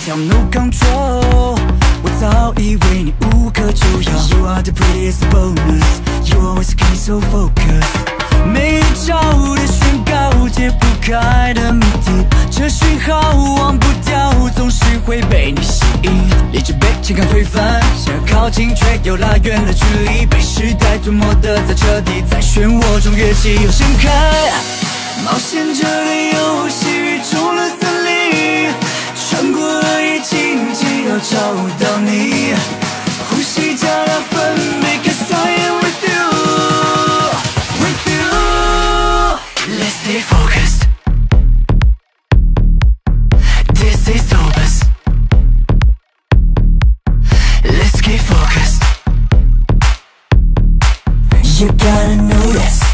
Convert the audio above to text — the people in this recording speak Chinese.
跳 no control， 我早已为你无可救药。You are the prettiest bonus， You always keep so focused。每一招的宣告，解不开的谜题，这讯号忘不掉，总是会被你吸引。理智被情感推翻，想要靠近却又拉远了距离，被时代吞没的再彻底，在漩涡中跃起又掀开。冒险者的游戏，越出了森林，穿过了夜境，只要找到你，呼吸加大分贝 ，'cause I am with you。With you, let's stay focused. This is hopeless. Let's get focused. You gotta know this.